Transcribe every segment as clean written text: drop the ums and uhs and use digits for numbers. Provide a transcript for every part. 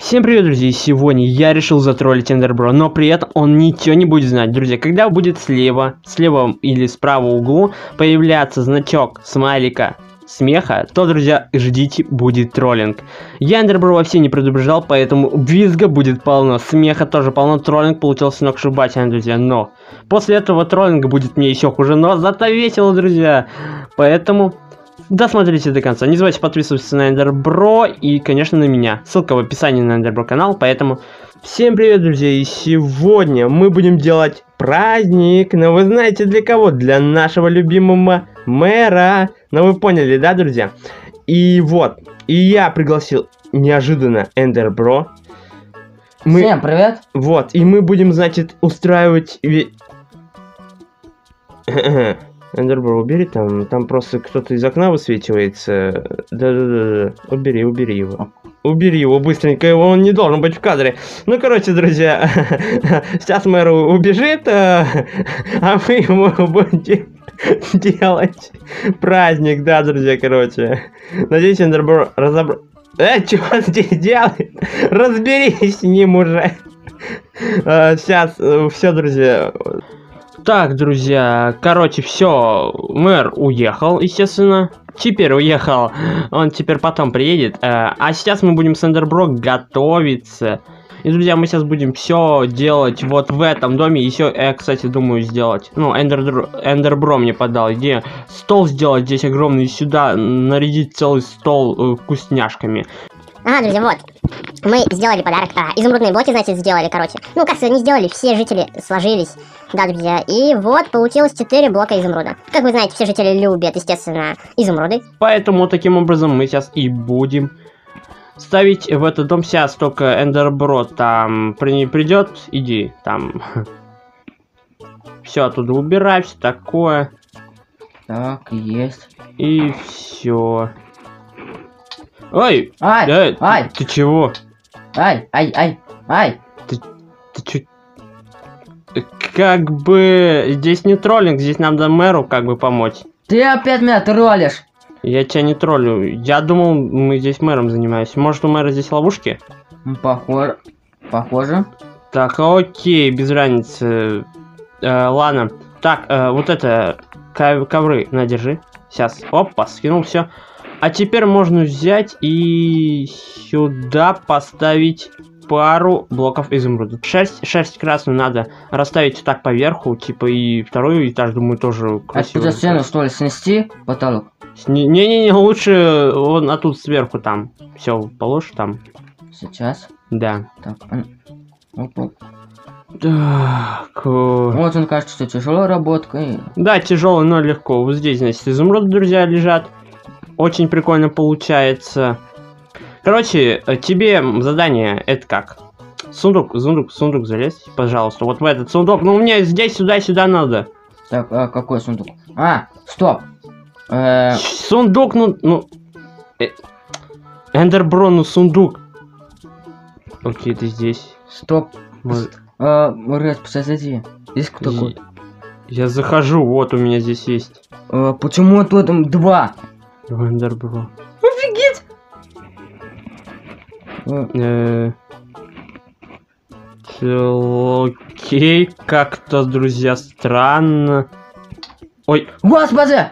Всем привет, друзья! И сегодня я решил затроллить Эндербро, но при этом он ничего не будет знать. Друзья, когда будет слева или справа углу появляться значок смайлика смеха, то, друзья, ждите, будет троллинг. Я Эндербро вообще не предупреждал, поэтому визга будет полно, смеха тоже полно, троллинг получился сногсшибательно, друзья. Но после этого троллинга будет мне еще хуже, но зато весело, друзья. Поэтому досмотрите до конца. Не забывайте подписываться на Эндербро и, конечно, на меня. Ссылка в описании на Эндербро канал. Поэтому всем привет, друзья. И сегодня мы будем делать праздник. Но вы знаете для кого? Для нашего любимого мэра. Ну вы поняли, да, друзья? И вот. И я пригласил неожиданно Эндербро. Всем привет. Вот. И мы будем, значит, устраивать... Эндербро, убери там просто кто-то из окна высвечивается. Да-да-да, убери его. Убери его быстренько, он не должен быть в кадре. Ну, короче, друзья, сейчас мэр убежит, а мы ему будем делать праздник, да, друзья, короче. Надеюсь, Эндербро чего здесь делает? Разберись с ним уже. Сейчас, все, друзья. Так, друзья, короче, все, мэр уехал, естественно. Теперь уехал, он теперь потом приедет. А сейчас мы будем с Эндербро готовиться. И, друзья, мы сейчас будем все делать вот в этом доме. Еще я, кстати, думаю сделать. Ну, Эндербро мне подал идею. Стол сделать здесь огромный, сюда нарядить целый стол вкусняшками. Ага, друзья, вот. Мы сделали подарок. Изумрудные блоки, значит, сделали, короче. Ну, как они сделали, все жители сложились. Да, друзья. И вот, получилось 4 блока изумруда. Как вы знаете, все жители любят, естественно, изумруды. Поэтому, таким образом, мы сейчас и будем ставить в этот дом. Сейчас только Эндербро там придет. Иди, там. Все оттуда убирай, все такое. Так, есть. И все. Ой! Ай! Ай! Ты чего? Ай! Ты чё? Как бы здесь не троллинг, здесь надо мэру как бы помочь. Ты опять меня троллишь! Я тебя не троллю. Я думал, мы здесь мэром занимаемся. Может, у мэра здесь ловушки? Похоже. Так, окей, без разницы. Ладно. Так, вот это ковры, на, держи. Сейчас. Опа, скинул все. А теперь можно взять и сюда поставить пару блоков изумруда. Шерсть красную надо расставить вот так поверху, типа, и второй этаж, думаю, тоже красиво. Это стену, что ли, снести потолок? Не-не-не, лучше вон тут сверху там. Все, положь там. Сейчас. Да. Так, оп. Так. Вот он, кажется, что тяжелая работа. Да, тяжелый, но легко. Вот здесь, значит, изумруды, друзья, лежат. Очень прикольно получается. Короче, тебе задание это как? Сундук залезь, пожалуйста. Вот в этот сундук. Ну, мне здесь, сюда надо. Так, какой сундук? Стоп. Сундук, Эндербро, ну сундук. Окей, ты здесь. Стоп. Рэд, подожди. Здесь кто такой? Я захожу, вот у меня здесь есть. Почему тут 2? Эндербро. Офигеть! Окей, как-то, друзья, странно. Ой. Господи!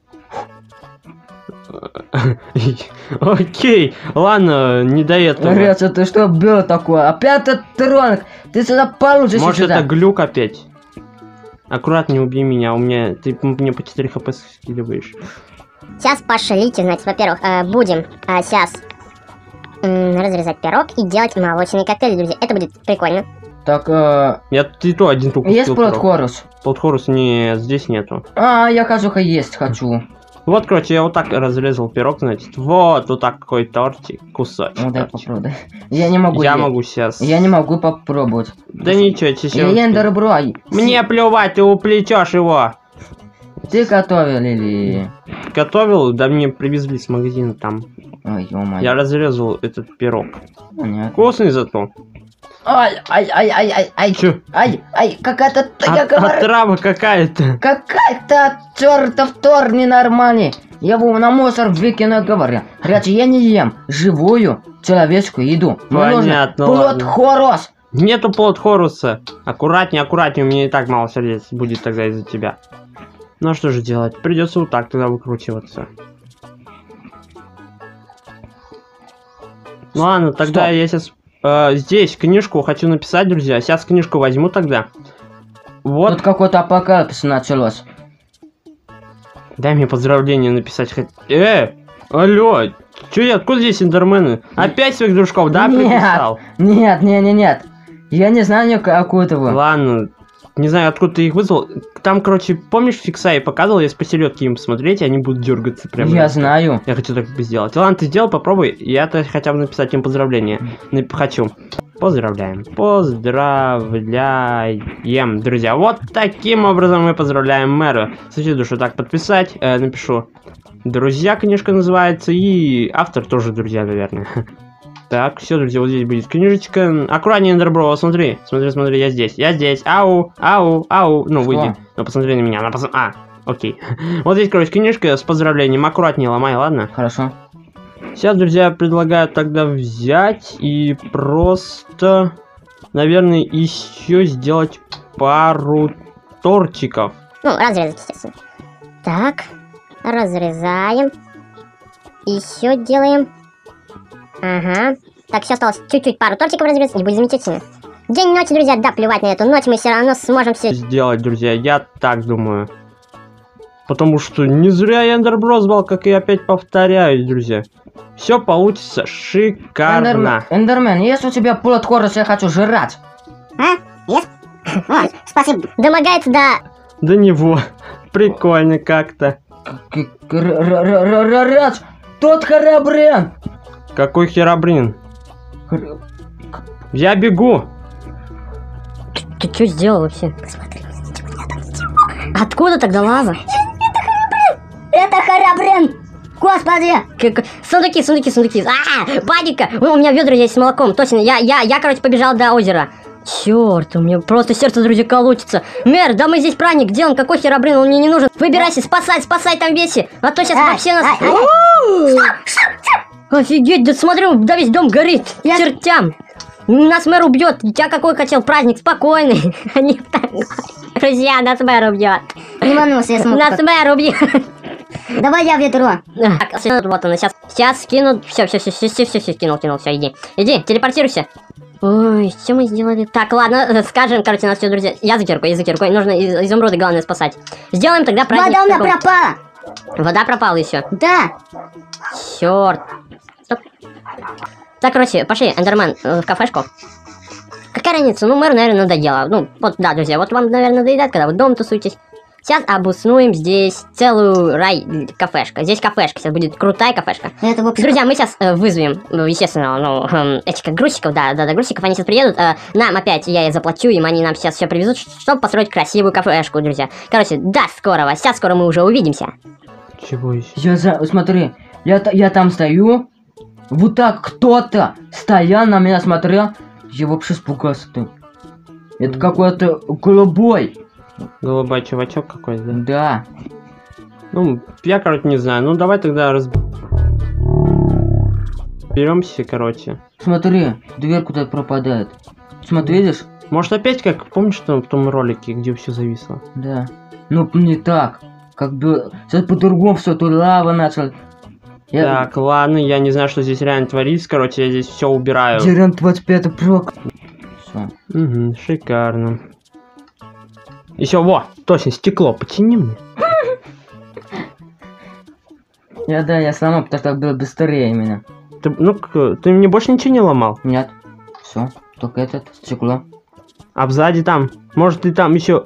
Окей, ладно, не до этого. Рэд, это что было такое? Опять этот троллинг! Ты сюда получишь. Может, сюда. это глюк опять? Аккуратно, не убей меня, ты мне по 4 хп скидываешь. Сейчас пошлите, значит, во-первых, будем сейчас разрезать пирог и делать молочный коктейль, друзья. Это будет прикольно. Так, я тут и то один только есть плотхорус? Плотхорус нет, здесь нету. Я кажется, есть хочу. Вот, короче, я вот так разрезал пирог, значит. Вот так какой тортик, кусочек. Ну дай попробуй. Я не могу. Я могу сейчас. Я не могу попробовать. Да ничего, сейчас. Я Эндербро. Мне плевать, ты уплетешь его. Ты готовил или... Готовил, да мне привезли с магазина там. Ой, ё-моё. Я разрезал этот пирог. Понятно. Вкусный зато. Ай, Чё? какая-то... Отрава какая-то. Какая-то чертов тор ненормальный. Я его на мусор выкину, говорю. Короче, я не ем живую человеческую еду. Мне нужно Понятно, плод ладно. Хорус. Нету плод Хоруса. Аккуратнее, аккуратнее, у меня и так мало сердец будет тогда из-за тебя. Ну а что же делать? Придется вот так тогда выкручиваться. Ну ладно, тогда Стоп. я сейчас здесь книжку хочу написать, друзья. Сейчас книжку возьму тогда. Вот. Тут какой-то апокалипсис началось. Дай мне поздравление написать. Алло, чё я, откуда здесь эндермены? Опять своих дружков, да, приписал? Нет. Я не знаю никакую-то вы. Ладно, не знаю, откуда ты их вызвал. Там, короче, помнишь, Фиксай показывал, если по селедке им посмотреть, и они будут дергаться прямо. Я знаю. Я хочу так сделать. Ладно, ты сделал, попробуй. Я-то хотя бы написать им поздравления. Хочу. Поздравляем. Поздравляем, друзья. Вот таким образом мы поздравляем мэра. Кстати, душу так подписать. Напишу. Друзья, книжка называется. И автор тоже друзья, наверное. Так, все, друзья, вот здесь будет книжечка. Аккуратнее, Эндербро, смотри. Смотри, я здесь. Ау. Ну, выйди. Ну, посмотри на меня. Окей. Вот здесь, короче, книжка с поздравлением. Аккуратнее ломай, ладно? Хорошо. Сейчас, друзья, я предлагаю тогда взять и просто, наверное, еще сделать пару тортиков. Ну, разрезать, естественно. Так, разрезаем. Еще делаем. Ага. Так, еще осталось чуть-чуть пару тортиков разрезать, и будет замечательно. День и ночь, друзья, да, плевать на эту ночь, мы все равно сможем все Сделать, друзья, я так думаю. Потому что не зря я Эндербро звал, как и опять повторяюсь, друзья. Все получится шикарно. Эндермен, есть у тебя плод Хорус, я хочу жрать. Есть? Вот, спасибо. Домогается До него. Прикольно как-то. Тот Харабрен. Какой херабрин? Я бегу. Ты что сделал вообще? Посмотри. Откуда тогда лава? Это Харабрен! Господи! Сундуки. Паника! У меня ведра есть с молоком, точно. Я, короче, побежал до озера. Черт, у меня просто сердце, друзья, колотится. Мэр, да мы здесь праздник, где он? Какой Херабрин? Он мне не нужен. Выбирайся, спасай там веси. А то сейчас вообще нас... Офигеть, да смотрю, да весь дом горит. Чертям. Нас мэр убьет. Я какой хотел праздник, спокойный. Друзья, нас мэр убьет. Не волнуйся, я смогу. Нас мэр убьет. Давай я ведро. Так, вот она, сейчас скину. Все, кинул, все, иди, телепортируйся. Ой, что мы сделали? Так, ладно, скажем, короче, нас все, друзья. Я за киркой, нужно изумруды, главное, спасать. Сделаем тогда праздник. Вода у меня пропала. Вода пропала еще. Да. Черт. Стоп. Так, короче, пошли, Эндермен, в кафешку. Какая разница? Ну, мэру, наверное, надоело. Ну, вот, да, друзья, вот вам, наверное, надоедает, когда вы дома тусуетесь. Сейчас обуснуем здесь целую кафешку. Здесь кафешка, сейчас будет крутая кафешка. Это вообще... Друзья, мы сейчас вызовем, естественно, этих как грузчиков, да, грузчиков, они сейчас приедут. Нам опять, я заплачу им, они нам сейчас все привезут, чтобы построить красивую кафешку, друзья. Короче, до скорого, сейчас скоро мы уже увидимся. Чего еще? Смотри, я там стою, вот так кто-то стоял на меня, смотрел, я вообще испугался-то. Это какой-то голубой. Голубой чувачок какой-то, да? Да. Ну, я, короче, не знаю. Ну, давай тогда разберемся, короче. Смотри, дверь куда-то пропадает. Смотри, видишь? Может, опять как, помнишь, там, в том ролике, где все зависло? Да. Ну, не так. Как бы, сейчас по-другому все, тут лава начала. Так, ладно, я не знаю, что здесь реально творится, короче, я здесь все убираю. Дерен 25 прок. Все. Угу, шикарно. Еще, точно, стекло, почини мне. Я сломал, потому что так было быстрее именно. Ты мне больше ничего не ломал? Нет. Все, только этот стекло. А сзади там, может, ты там еще...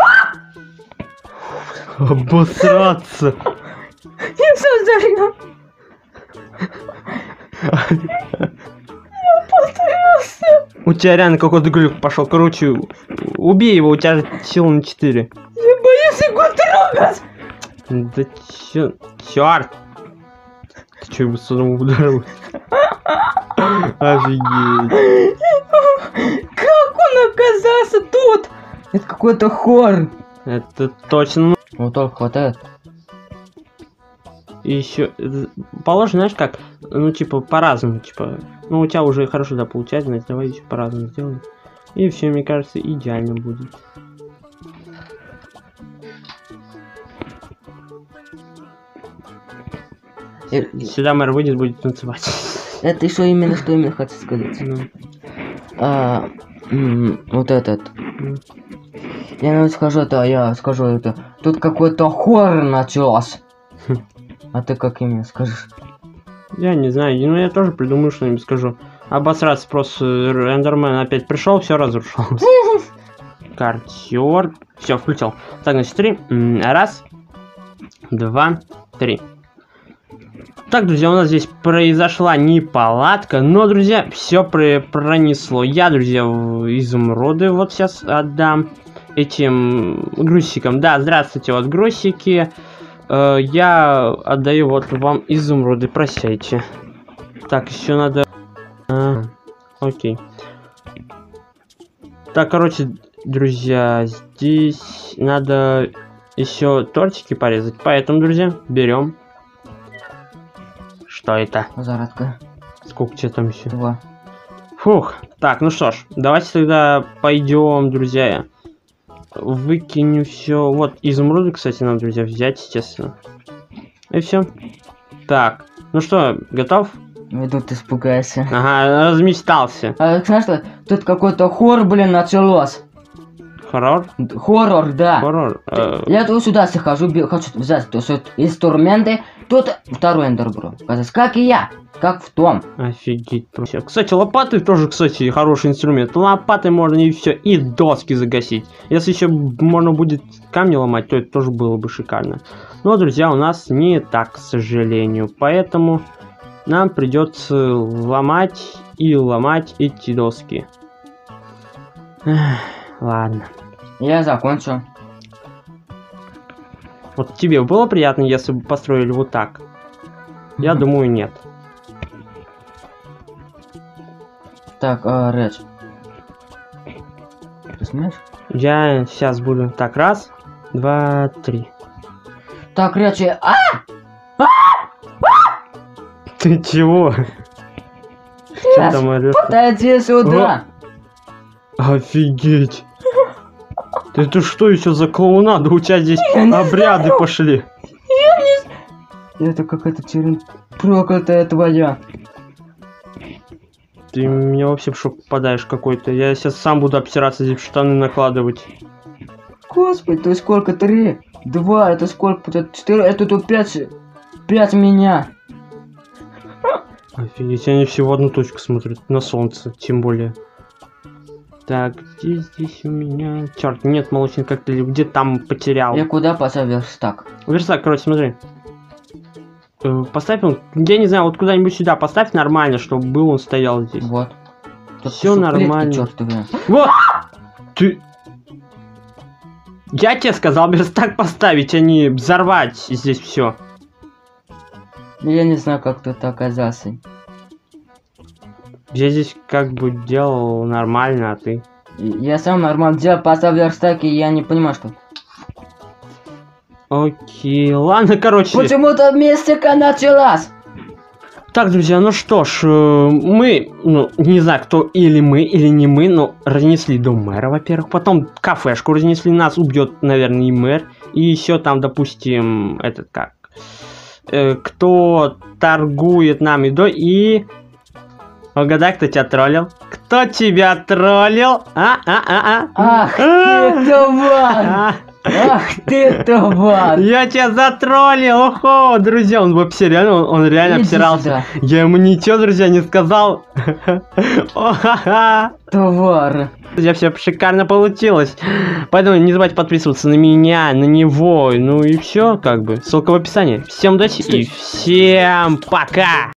Обосраться. Я все зарил. У тебя реально какой-то глюк пошел. Короче, убей его, у тебя сила на 4. Я боюсь его трогать. Да черт. Ты что, его сюда ударил? Офигеть. Как он оказался тут? Это какой-то хор. Это точно. Вот только хватает. И еще положим, знаешь как? Ну, типа, по-разному, типа. Ну, у тебя уже хорошо, да, получается, значит, давай еще по-разному сделаем. И все, мне кажется, идеально будет. Сюда мэр выйдет, будет танцевать. Это еще именно что именно хочу сказать. Ну. Вот этот. Я скажу это. Тут какой-то хоррор начался. А ты как именно скажешь? Я не знаю, ну я тоже придумаю что-нибудь скажу. Обосраться просто, Эндермен опять пришел, все разрушил. Картер. Все, включил. Так, значит, 3. Раз, 2, 3. Так, друзья, у нас здесь произошла неполадка, но, друзья, все пронесло. Я, друзья, изумруды вот сейчас отдам этим грузчикам. Да, здравствуйте, вот грузчики. Я отдаю вот вам изумруды, прощайте. Так, еще надо... окей. Так, короче, друзья, здесь надо еще тортики порезать, поэтому, друзья, берем. Что это? Зарядка. Сколько тебе там еще? 2. Фух. Так, ну что ж, давайте тогда пойдем, друзья. Выкинем все. Вот изумруды, кстати, надо, друзья, взять, естественно. И все. Так, ну что, готов? Иду, ты испугайся. Ага, размечтался. А знаешь что? Тут какой-то хоррор, блин, началось. Хоррор? Хоррор, да. Хоррор. Я тут сюда захожу, хочу взять инструменты. Тут второй эндербро. Как и я. Как в том. Офигеть. Просто. Кстати, лопаты тоже, кстати, хороший инструмент. Лопатой можно и все, и доски загасить. Если еще можно будет камни ломать, то это тоже было бы шикарно. Но, друзья, у нас не так, к сожалению. Поэтому нам придется ломать эти доски. Ладно. Я закончу. Вот тебе было приятно, если бы построили вот так? Я думаю, нет. Так, Редж. Ты смеешь? Я сейчас буду. Так, раз, два, три. Так, Редж, Ты чего? Что там орёшь? подойди сюда. Офигеть. Это что еще за клоунада? У тебя здесь обряды пошли. Это какая-то проклятая твоя. Ты меня вообще в шок попадаешь какой-то. Я сейчас сам буду обсираться, здесь штаны накладывать. Господи, то сколько? 3, 2, это сколько? Это 4, это тут 5 меня. Офигеть, они все в одну точку смотрят. На солнце, тем более. Так, где здесь у меня... Черт, нет молочный коктейль. Где там потерял? Я куда поставил верстак? Верстак, короче, смотри. Поставь он... Я не знаю, вот куда-нибудь сюда поставь нормально, чтобы был он стоял здесь. Вот. Все нормально. Чёртовы. Вот! Ты... Я тебе сказал верстак поставить, а не взорвать здесь все. Я не знаю, как тут оказался. Я здесь как бы делал нормально, а ты... Я сам нормально делал, поставил верстак, и я не понимаю, что... Окей, ладно, короче. Почему-то мистика началась. Так, друзья, ну что ж, мы, ну, не знаю, кто или мы, или не мы, но разнесли дом мэра, во-первых. Потом кафешку разнесли, нас убьет, наверное, и мэр. И еще там, допустим, этот как... кто торгует нам едой и... Угадай, кто тебя троллил? Кто тебя троллил? Ах ты, тварь! Ах ты, тварь! Я тебя затроллил, охо! Друзья, он вообще реально, он реально Иди обсирался. сюда. Я ему ничего, друзья, не сказал. Тварь! Друзья, все шикарно получилось. Поэтому не забывайте подписываться на меня, на него. Ну и все, как бы. Ссылка в описании. Всем удачи и всем пока!